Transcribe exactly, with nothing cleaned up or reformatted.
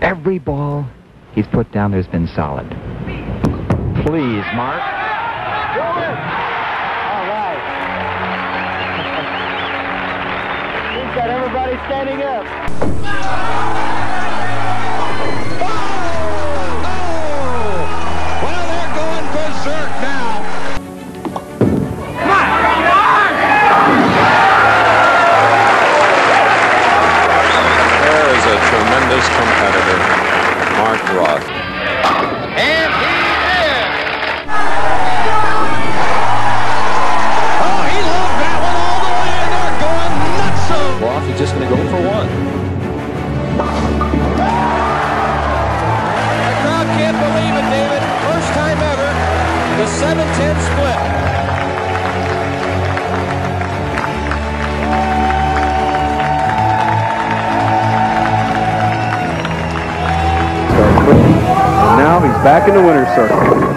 Every ball he's put down there's been solid. Please, Mark. All right. He's got everybody standing up. Oh! Oh! Well, they're going berserk now. There is a tremendous competitor, Mark Roth. And he did! Oh, he loved that one all the way, and they're going nuts. Roth is just going to go for one. The crowd can't believe it, David. First time ever, the seven ten split. And now he's back in the winner's circle.